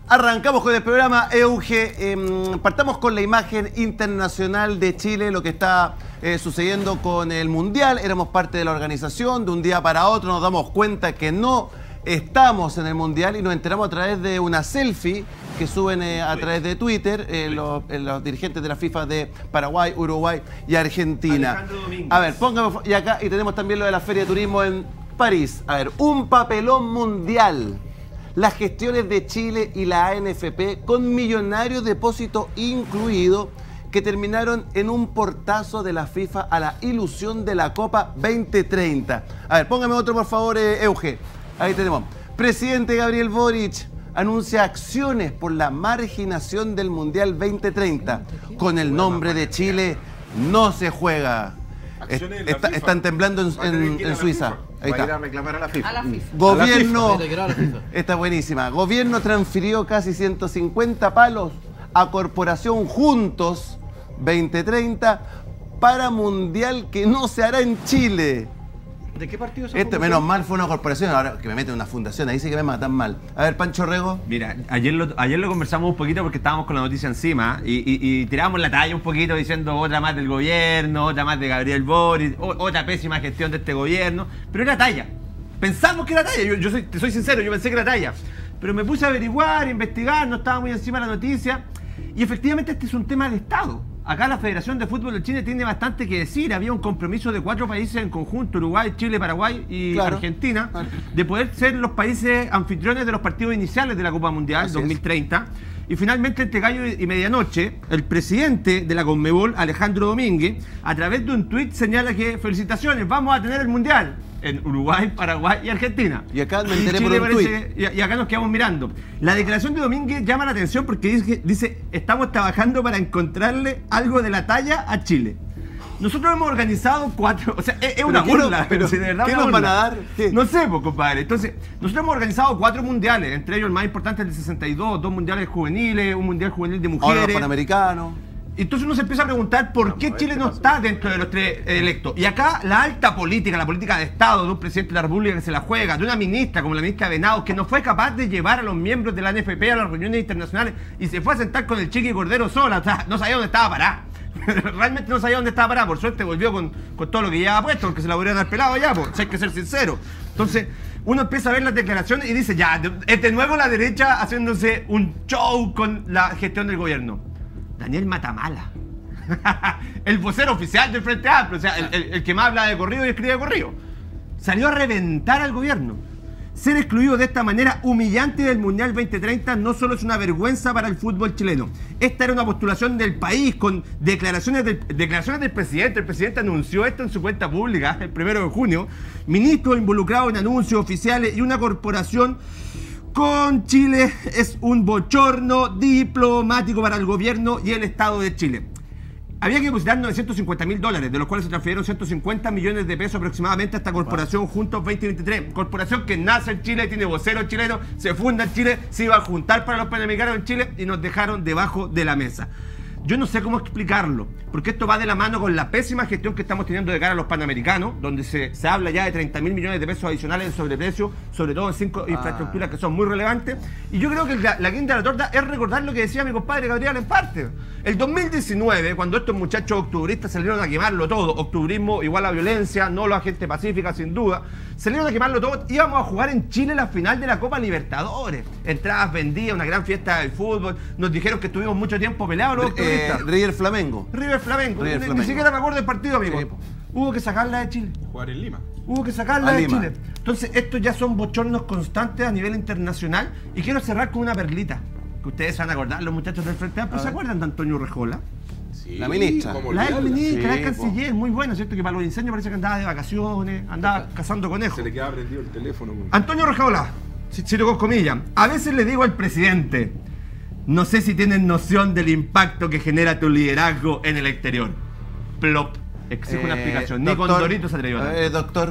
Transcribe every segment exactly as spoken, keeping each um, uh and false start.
Arrancamos con el programa, Euge. Eh, partamos con la imagen internacional de Chile, lo que está eh, sucediendo con el Mundial. Éramos parte de la organización, de un día para otro nos damos cuenta que no estamos en el Mundial y nos enteramos a través de una selfie que suben eh, a través de Twitter eh, los, eh, los dirigentes de la FIFA de Paraguay, Uruguay y Argentina. A ver, póngame, y acá y tenemos también lo de la Feria de Turismo en París. A ver, un papelón mundial. Las gestiones de Chile y la A N F P con millonario depósito incluido que terminaron en un portazo de la FIFA a la ilusión de la Copa veinte treinta. A ver, póngame otro por favor, eh, Euge. Ahí tenemos. Presidente Gabriel Boric anuncia acciones por la marginación del Mundial veinte treinta. Con el nombre de Chile no se juega. Está, están temblando en, en, en Suiza. Ahí está. Va a ir a reclamar a la FIFA. A la FIFA. Gobierno. A la FIFA. Está buenísima. Gobierno transfirió casi ciento cincuenta palos a Corporación Juntos veinte treinta para Mundial que no se hará en Chile. ¿De qué partido se Este, menos mal fue una corporación, ahora que me meten en una fundación, ahí sí que me matan mal. A ver, Pancho Rego. Mira, ayer lo, ayer lo conversamos un poquito porque estábamos con la noticia encima y, y, y tirábamos la talla un poquito diciendo otra más del gobierno, otra más de Gabriel Boric, o, otra pésima gestión de este gobierno, pero era talla. Pensamos que era talla, yo, yo soy, te soy sincero, yo pensé que era talla. Pero me puse a averiguar, a investigar, no estaba muy encima de la noticia y efectivamente este es un tema de Estado. Acá la Federación de Fútbol de Chile tiene bastante que decir. Había un compromiso de cuatro países en conjunto, Uruguay, Chile, Paraguay y claro. Argentina, de poder ser los países anfitriones de los partidos iniciales de la Copa Mundial dos mil treinta. Y finalmente, entre gallo y medianoche, el presidente de la Conmebol, Alejandro Domínguez, a través de un tuit señala que felicitaciones, vamos a tener el Mundial en Uruguay, Paraguay y Argentina. Y acá me enteré por un tuit. Y, y acá nos quedamos mirando. La declaración de Domínguez llama la atención porque dice, dice, estamos trabajando para encontrarle algo de la talla a Chile. Nosotros hemos organizado cuatro, o sea, es, es una burla, pero si de verdad ¿qué una nos burla. van a dar? ¿Qué? No sé, pues, compadre. Entonces, nosotros hemos organizado cuatro mundiales, entre ellos el más importante es el sesenta y dos, dos mundiales juveniles, un mundial juvenil de mujeres. Ahora los panamericanos. Entonces uno se empieza a preguntar por qué Chile no está dentro de los tres electos. Y acá la alta política, la política de Estado de un presidente de la República que se la juega, de una ministra como la ministra Venados, que no fue capaz de llevar a los miembros de la A N F P a las reuniones internacionales y se fue a sentar con el Chiqui Cordero sola. O sea, no sabía dónde estaba parada. Realmente no sabía dónde estaba parada. Por suerte volvió con, con todo lo que llevaba puesto, porque se la volvieron al pelado ya, pues, hay que ser sincero. Entonces, uno empieza a ver las declaraciones y dice, ya, es de nuevo la derecha haciéndose un show con la gestión del gobierno. Daniel Matamala. El vocero oficial del Frente Amplio, o sea, el, el, el que más habla de corrido y escribe de corrido, salió a reventar al gobierno. Ser excluido de esta manera humillante del Mundial veinte treinta no solo es una vergüenza para el fútbol chileno. Esta era una postulación del país con declaraciones del, declaraciones del presidente. El presidente anunció esto en su cuenta pública el primero de junio. Ministros involucrados en anuncios oficiales y una corporación con Chile es un bochorno diplomático para el gobierno y el Estado de Chile. Había que depositar novecientos cincuenta mil dólares, de los cuales se transfirieron ciento cincuenta millones de pesos aproximadamente a esta corporación Juntos veinte veintitrés. Corporación que nace en Chile, tiene voceros chilenos, se funda en Chile, se iba a juntar para los panamericanos en Chile y nos dejaron debajo de la mesa. Yo no sé cómo explicarlo, porque esto va de la mano con la pésima gestión que estamos teniendo de cara a los panamericanos, donde se, se habla ya de treinta mil millones de pesos adicionales en sobreprecio, sobre todo en cinco ah. infraestructuras que son muy relevantes. Y yo creo que la, la guinda de la torta es recordar lo que decía mi compadre Gabriel en parte. El dos mil diecinueve, cuando estos muchachos octubristas salieron a quemarlo todo, octubrismo igual a violencia, no la gente pacífica sin duda, salieron a quemarlo todo, íbamos a jugar en Chile la final de la Copa Libertadores. Entradas vendidas, una gran fiesta del fútbol, nos dijeron que estuvimos mucho tiempo peleados los octubristas. Eh, River Flamengo. River Flamengo. River ni, Flamengo. Ni siquiera me acuerdo del partido, amigo. Sí. Hubo que sacarla de Chile. Jugar en Lima. Hubo que sacarla a de Lima. Chile. Entonces, estos ya son bochornos constantes a nivel internacional. Y quiero cerrar con una perlita, que ustedes van a acordar, los muchachos del Frente Amplio. ¿Se acuerdan de Antonio Rejola? Sí, la ministra. La ex ministra, sí, la ex canciller, muy buena, ¿cierto? Que para los incendios parece que andaba de vacaciones, andaba cazando conejos. Se le quedaba prendido el teléfono. Antonio Rejola, cito con comillas, a veces le digo al presidente, no sé si tienen noción del impacto que genera tu liderazgo en el exterior. Plop. Exijo eh, una explicación. Ni doctor, con Dorito se atrevió a eh, doctor.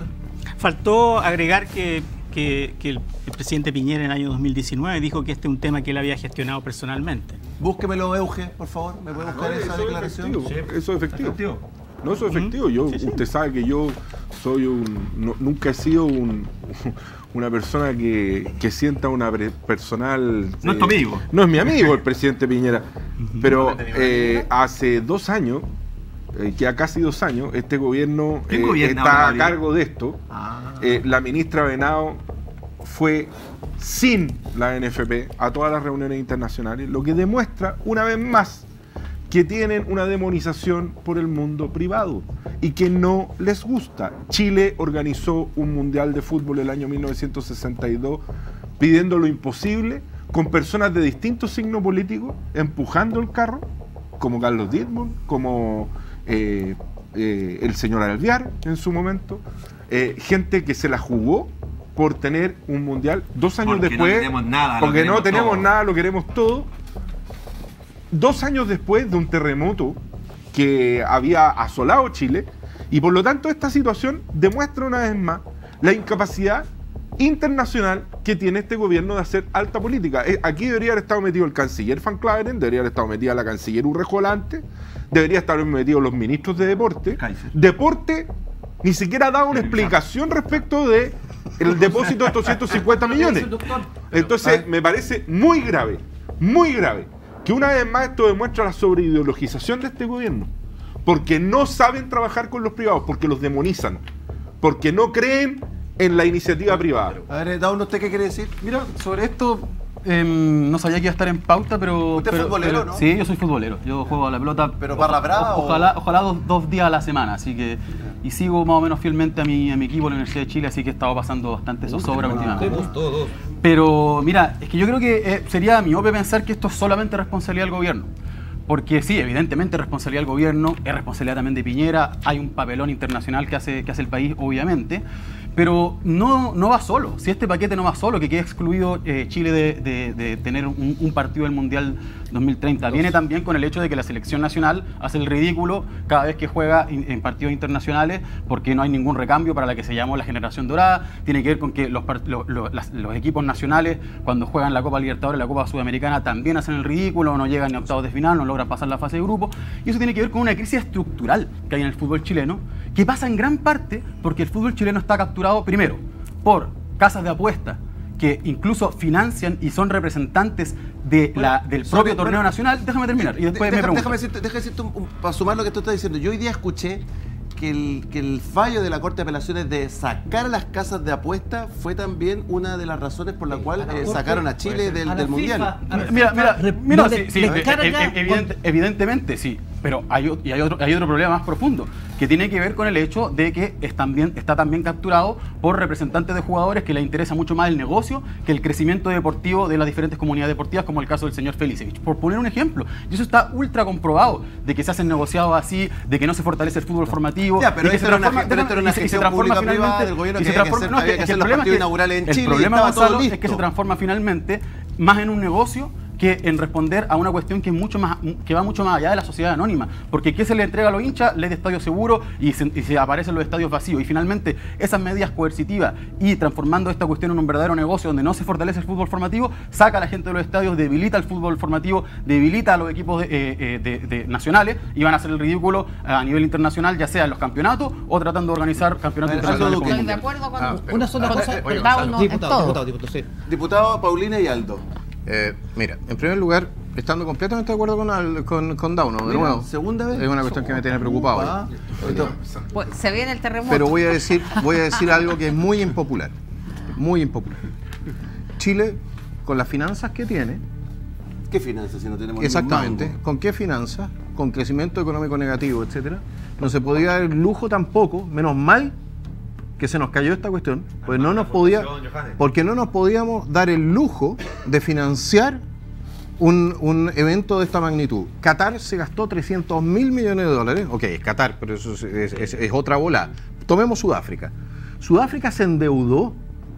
Faltó agregar que, que, que el, el presidente Piñera en el año dos mil diecinueve dijo que este es un tema que él había gestionado personalmente. Búsquemelo, Euge, por favor. ¿Me puede buscar ah, no, esa eso declaración? Es efectivo, sí. Eso es efectivo. efectivo. No, eso es efectivo. Yo, sí, sí. Usted sabe que yo soy un... No, nunca he sido un... una persona que, que sienta una personal... No es tu amigo. No es mi amigo el presidente Piñera, pero eh, hace dos años, eh, ya casi dos años, este gobierno eh, está a cargo de esto. Ah. Eh, la ministra Venado fue sin la N F P a todas las reuniones internacionales, lo que demuestra una vez más que tienen una demonización por el mundo privado y que no les gusta. Chile organizó un mundial de fútbol el año mil novecientos sesenta y dos pidiendo lo imposible, con personas de distintos signos políticos empujando el carro, como Carlos Dittborn, como eh, eh, el señor Alvear en su momento, eh, gente que se la jugó por tener un mundial dos años porque después, no tenemos nada, porque no no tenemos todo. nada, lo queremos todo. Dos años después de un terremoto que había asolado Chile, y por lo tanto esta situación demuestra una vez más la incapacidad internacional que tiene este gobierno de hacer alta política. Aquí debería haber estado metido el canciller Van Claveren, debería haber estado metida la canciller Urrejolante, debería estar metidos los ministros de deporte. Deporte ni siquiera ha dado una explicación respecto de el depósito de estos ciento cincuenta millones. Entonces me parece muy grave, muy grave, que una vez más esto demuestra la sobreideologización de este gobierno, porque no saben trabajar con los privados, porque los demonizan, porque no creen en la iniciativa privada. A ver, Daun, ¿usted qué quiere decir? Mira, sobre esto, eh, no sabía que iba a estar en pauta, pero... ¿Usted es pero, futbolero, pero, no? Sí, yo soy futbolero, yo juego a la pelota... ¿Pero barra brava o, Ojalá, ojalá dos, dos días a la semana, así que... Y sigo más o menos fielmente a mi, a mi equipo, la Universidad de Chile, así que he estado pasando bastante zozobra últimamente. Todos. Pero mira, es que yo creo que eh, sería miope pensar que esto es solamente responsabilidad del gobierno. Porque sí, evidentemente es responsabilidad del gobierno, es responsabilidad también de Piñera, hay un papelón internacional que hace, que hace el país, obviamente, pero no, no va solo. Si este paquete no va solo, que queda excluido eh, Chile de, de, de tener un, un partido del Mundial dos mil treinta, viene también con el hecho de que la selección nacional hace el ridículo cada vez que juega in, en partidos internacionales porque no hay ningún recambio para la que se llamó la generación dorada. Tiene que ver con que los, los, los, las, los equipos nacionales, cuando juegan la Copa Libertadores, la Copa Sudamericana, también hacen el ridículo, no llegan ni a octavos de final, no logran pasar la fase de grupo, y eso tiene que ver con una crisis estructural que hay en el fútbol chileno, que pasa en gran parte porque el fútbol chileno está capturado primero por casas de apuestas que incluso financian y son representantes de bueno, la, del propio sobre, torneo bueno, nacional. Déjame terminar y después deja, me pregunto. Déjame decirte, déjame decirte un, un, para sumar lo que tú estás diciendo. Yo hoy día escuché que el, que el fallo de la Corte de Apelaciones de sacar a las casas de apuestas fue también una de las razones por la cual eh, sacaron a Chile del, del Mundial. Mira, mira, mira, no sí, le, sí, le eh, eh, evidente, evidentemente sí, pero hay, y hay, otro, hay otro problema más profundo, que tiene que ver con el hecho de que es también, está también capturado por representantes de jugadores que les interesa mucho más el negocio que el crecimiento deportivo de las diferentes comunidades deportivas, como el caso del señor Felicevich, por poner un ejemplo. Y eso está ultra comprobado, de que se hacen negociados así, de que no se fortalece el fútbol formativo. Ya, pero de que esto se era una, transforma- pero esto era una y se- y se gestión transforma pública privada finalmente- del gobierno y que se había que transforma- hacer, no, es había que- que es que hacer el los problema partidos es que- inaugurales en el Chile y problema, estaba todo Gonzalo, listo. es que se transforma finalmente más en un negocio que en responder a una cuestión que es mucho más que va mucho más allá de la sociedad anónima, porque ¿qué se le entrega a los hinchas? Ley de estadio seguro y se, y se aparecen los estadios vacíos, y finalmente esas medidas coercitivas y transformando esta cuestión en un verdadero negocio donde no se fortalece el fútbol formativo, saca a la gente de los estadios, debilita el fútbol formativo, debilita a los equipos de, eh, de, de nacionales, y van a hacer el ridículo a nivel internacional, ya sea en los campeonatos o tratando de organizar campeonatos A ver, internacionales. Aldo como Duque. el Estoy de Mundial. acuerdo con Ah, usted. una sola Con cosa. el Oye, Dauno en diputado, todo. diputado, diputado, sí. Diputado Paulina y Aldo. Eh, mira, en primer lugar, estando completamente de acuerdo con, Al- con, con Dauno, de Mira, nuevo. segunda vez. Es una cuestión que me tiene preocupado. Ah, Pues, se viene el terremoto. Pero voy a decir, voy a decir algo que es muy impopular. Muy impopular. Chile, con las finanzas que tiene, ¿Qué finanzas si no tenemos exactamente, ningún mango? con qué finanzas, con crecimiento económico negativo, etcétera, no se podía dar el lujo tampoco, menos mal que se nos cayó esta cuestión, pues no nos podía, porque no nos podíamos dar el lujo de financiar un, un evento de esta magnitud. Qatar se gastó trescientos mil millones de dólares, ok, es Qatar, pero eso es, es- es- es otra bola. Tomemos Sudáfrica. Sudáfrica se endeudó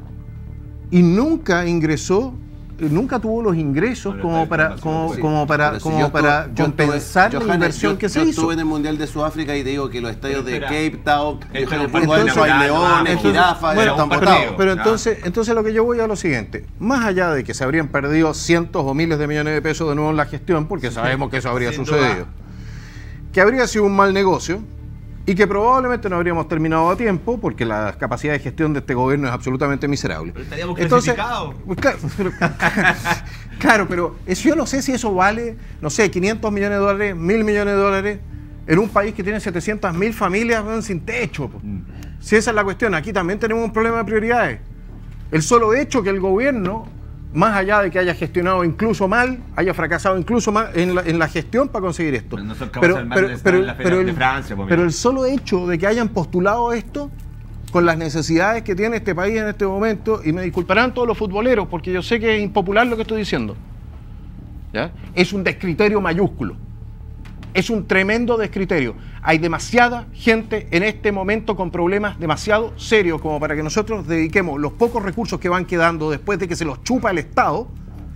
y nunca ingresó, eh, nunca tuvo los ingresos como para, como, Sí, como para, pero si como yo para estuve- yo compensar estuve- la Johannes, inversión yo- que se yo hizo. estuve en el Mundial de Sudáfrica y te digo que los estadios de Espera. Cape Town, Esto el no fútbol fue de nacional, Hay leones, entonces, jirafas, bueno, están pero- botados. Pero Ya. entonces, entonces lo que yo voy a lo siguiente, más allá de que se habrían perdido cientos o miles de millones de pesos de nuevo en la gestión, porque sabemos que eso habría Sin sucedido, duda. que habría sido un mal negocio, y que probablemente no habríamos terminado a tiempo porque la capacidad de gestión de este gobierno es absolutamente miserable. Pero estaríamos Entonces, clasificados. pues, claro, pero, claro, pero eso, yo no sé si eso vale, no sé, quinientos millones de dólares, mil millones de dólares, en un país que tiene setecientas mil familias bueno, sin techo. Pues. Mm. Si esa es la cuestión, aquí también tenemos un problema de prioridades. El solo hecho que el gobierno, más allá de que haya gestionado incluso mal, haya fracasado incluso mal en la, en la gestión para conseguir esto. Pero, no pero, pero, pero, la pero, el, de Francia, pues, pero el solo hecho de que hayan postulado esto, con las necesidades que tiene este país en este momento, y me disculparán todos los futboleros, porque yo sé que es impopular lo que estoy diciendo, ¿ya? Es un descriterio mayúsculo. Es un tremendo descriterio. Hay demasiada gente en este momento con problemas demasiado serios como para que nosotros dediquemos los pocos recursos que van quedando después de que se los chupa el Estado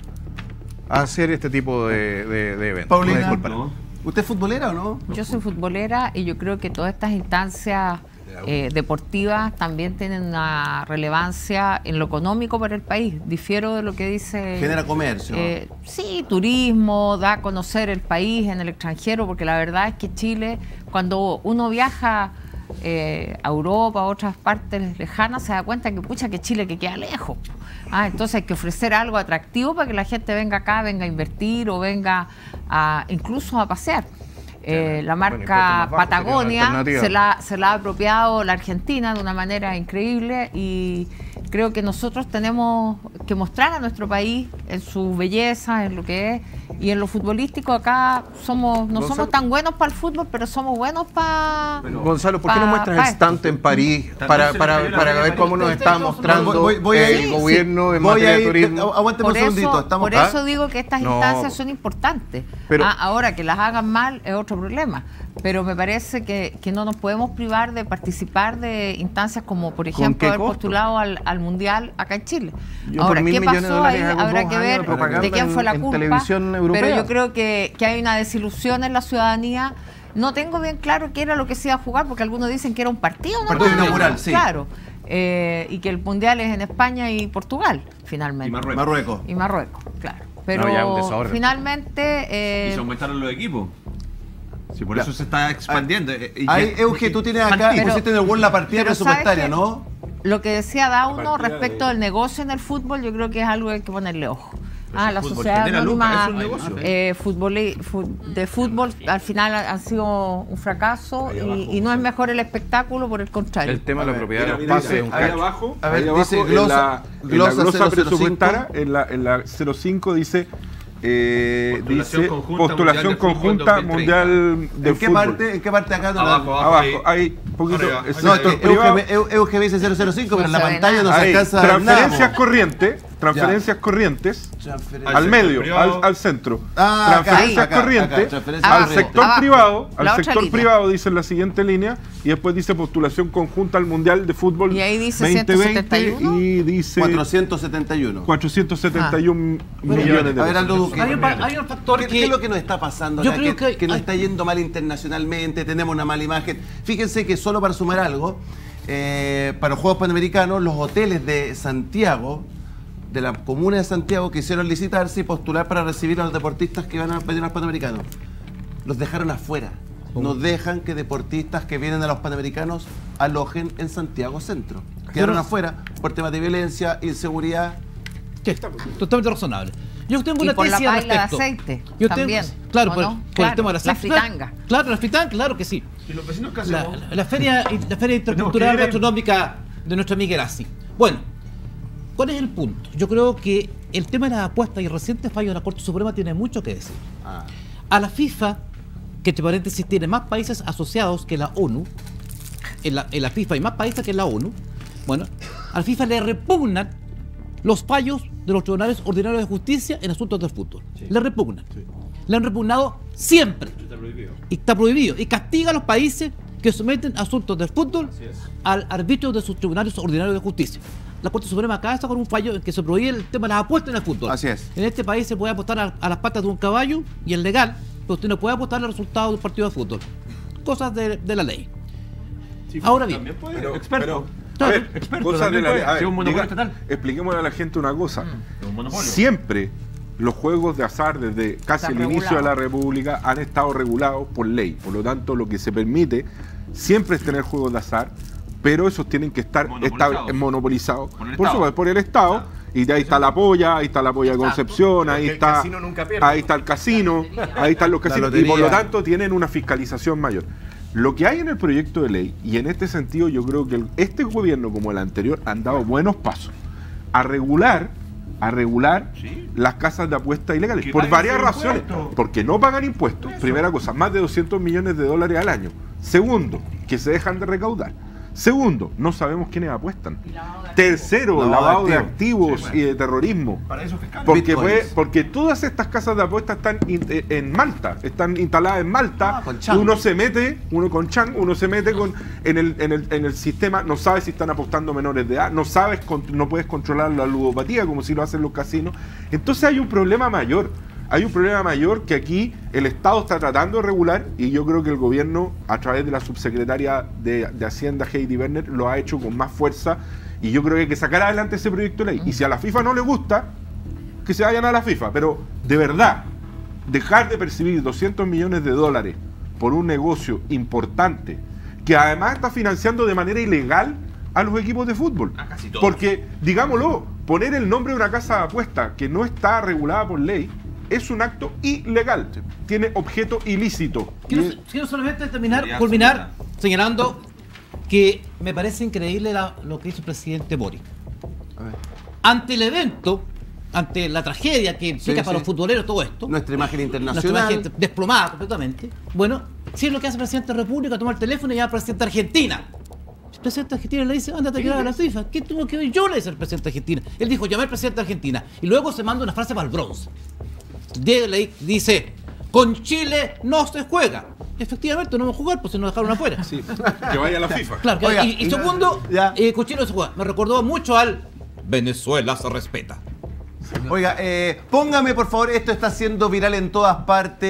a hacer este tipo de, de, de eventos. Paulina, ¿no? ¿Usted es futbolera o no? Yo soy futbolera y yo creo que todas estas instancias eh, deportivas también tienen una relevancia en lo económico para el país. Difiero de lo que dice... Genera comercio. Eh, sí, turismo, da a conocer el país en el extranjero, porque la verdad es que Chile, cuando uno viaja eh, a Europa, a otras partes lejanas, se da cuenta que pucha que Chile que queda lejos. Ah, entonces hay que ofrecer algo atractivo para que la gente venga acá, venga a invertir o venga a, incluso a pasear. Eh, la marca bueno, Patagonia se la, se la ha apropiado la Argentina de una manera increíble y creo que nosotros tenemos que mostrar a nuestro país en su belleza, en lo que es, y en lo futbolístico acá somos no Gonzalo, somos tan buenos para el fútbol, pero somos buenos para... Gonzalo, ¿por qué no muestras el stand en París para, para, para, para ver cómo nos está mostrando voy, voy el ir, gobierno sí, en materia de turismo? Aguante por, por un segundito. Estamos por eso digo que estas no, instancias son importantes. Pero, ah, ahora, que las hagan mal es otro problema. Pero me parece que, que no nos podemos privar de participar de instancias como, por ejemplo, haber costo? postulado al, al Mundial acá en Chile. Yo Ahora, ¿qué pasó ahí? Habrá que ver de, de quién fue la culpa. Pero yo creo que, que hay una desilusión en la ciudadanía. No tengo bien claro qué era lo que se iba a jugar, porque algunos dicen que era un partido, ¿no? Partido inaugural, sí. Claro. Eh, y que el Mundial es en España y Portugal, finalmente. Y Marruecos. Marruecos. Y Marruecos, claro. Pero no, finalmente... Eh, y se aumentaron los equipos. Sí, por ya. eso se está expandiendo. Ahí, Euge, tú tienes acá, pero, pusiste en el Word la partida presupuestaria, ¿no? Lo que decía Dauno respecto de... del negocio en el fútbol, yo creo que es algo que hay que ponerle ojo. Ah, la sociedad anónima eh, fútbol, de fútbol al final ha, ha sido un fracaso y, y no es mejor el espectáculo, por el contrario. El tema de la propiedad de los pases es un ahí abajo, a ver, ahí abajo dice, glosa, en la, glosa, en la glosa presupuestaria, en la, en la cero cinco dice... Eh, postulación dice conjunta postulación mundial conjunta de mundial de ¿En qué fútbol. parte? ¿En qué parte acá? No abajo, abajo, abajo, hay un poquito. No, es que Euge me dice cero cero cinco, pero en la pantalla no se alcanza a ver transferencias nada. corrientes, transferencias ya. corrientes Transferencia. al medio, al, al centro. Ah, transferencias acá, corrientes acá, transferencia al corriente. sector abajo, privado, al sector línea. privado dice en la siguiente línea y después dice postulación conjunta al mundial de fútbol. Y ahí dice veinte veinte ciento setenta y uno y dice cuatrocientos setenta y uno. cuatrocientos setenta y uno ah. millones de a ver, Aldo Duque. Hay un, hay un factor ¿Qué, que... ¿Qué es lo que nos está pasando Yo acá? creo que, que, que nos hay... está yendo mal internacionalmente, tenemos una mala imagen. Fíjense que solo para sumar algo, eh, para los Juegos Panamericanos, los hoteles de Santiago, de la comuna de Santiago, quisieron licitarse y postular para recibir a los deportistas que van a venir a los Panamericanos. Los dejaron afuera. No dejan que deportistas que vienen a los Panamericanos alojen en Santiago Centro. Quedaron Pero... afuera por temas de violencia, inseguridad. Sí, totalmente razonable. Yo tengo una y por tesis la al respecto. de aceite Yo también. Tengo, claro, por, no? por claro, el tema de la aceite. La fritanga. Claro, la fritanga, claro que sí. ¿Y los vecinos qué la, hacemos? la, la feria, la feria intercultural gastronómica de nuestra amiga Erasi. Bueno, ¿cuál es el punto? Yo creo que el tema de las apuestas y el reciente fallo de la Corte Suprema tiene mucho que decir. Ah. A la FIFA, que entre paréntesis tiene más países asociados que la ONU, en la, en la FIFA hay más países que en la ONU, bueno, a la FIFA le repugnan los fallos de los tribunales ordinarios de justicia en asuntos del fútbol. Sí. Le repugnan. Sí. Le han repugnado siempre. Está prohibido. Y está prohibido. Y castiga a los países que someten asuntos del fútbol al arbitrio de sus tribunales ordinarios de justicia. La Corte Suprema acaba de sacar un fallo en que se prohíbe el tema de las apuestas en el fútbol. Así es. En este país se puede apostar a, a las patas de un caballo y es legal, pero usted no puede apostar al resultado de un partido de fútbol. Cosas de, de la ley. Sí, Ahora bien, puede, pero, experto. Pero, a ver, experto, cosas de la ley. A ver, un diga, expliquémosle a la gente una cosa. Mm, Siempre los juegos de azar desde casi el regulado. inicio de la República han estado regulados por ley. Por lo tanto, lo que se permite siempre es tener juegos de azar, pero esos tienen que estar monopolizados, monopolizados por, el por, su, por el Estado. Ah. Y de ahí está la polla, ahí está la polla de Concepción, ahí está, ahí está el casino, ahí están los casinos, y por lo tanto tienen una fiscalización mayor. Lo que hay en el proyecto de ley, y en este sentido yo creo que el, este gobierno como el anterior han dado buenos pasos a regular, a regular ¿sí? las casas de apuestas ilegales, por varias razones. Porque no pagan impuestos, Eso. primera cosa, más de doscientos millones de dólares al año. Segundo, que se dejan de recaudar. Segundo, no sabemos quiénes apuestan. Tercero, lavado, lavado de activos, de activos sí, bueno. y de terrorismo. Paraísos fiscales. Porque, puede, porque todas estas casas de apuestas están in, en Malta, están instaladas en Malta. Ah, uno se mete, uno con Chan, uno se mete con, en, el, en, el, en el sistema, no sabe si están apostando menores de edad, no sabes, no puedes controlar la ludopatía como si lo hacen los casinos. Entonces hay un problema mayor. Hay un problema mayor que aquí el Estado está tratando de regular y yo creo que el gobierno, a través de la subsecretaria de, de Hacienda, Heidi Werner, lo ha hecho con más fuerza y yo creo que hay que sacar adelante ese proyecto de ley. Y si a la FIFA no le gusta, que se vayan a la FIFA. Pero, de verdad, dejar de percibir doscientos millones de dólares por un negocio importante, que además está financiando de manera ilegal a los equipos de fútbol. Porque, digámoslo, poner el nombre de una casa de apuesta que no está regulada por ley, es un acto ilegal, tiene objeto ilícito. Quiero, quiero solamente terminar, culminar señalando que me parece increíble la, lo que hizo el presidente Boric. A ver. Ante el evento, ante la tragedia que implica sí, para sí. los futboleros todo esto, nuestra imagen internacional, nuestra imagen desplomada completamente, bueno, si es lo que hace el presidente de la República, toma el teléfono y llama al presidente de Argentina. El presidente de Argentina le dice, ándate a quedar a la FIFA. ¿Qué tuvo que ver? Yo le dice al presidente de Argentina. Él dijo, llamé al presidente de Argentina. Y luego se manda una frase para el bronce. Dice, con Chile no se juega. Efectivamente, no vamos a jugar, pues se nos dejaron afuera. Sí. Que vaya a la FIFA. Claro, que, Oiga, y, y segundo, eh, con Chile no se juega. Me recordó mucho al Venezuela se respeta. Oiga, eh, póngame por favor, esto está siendo viral en todas partes.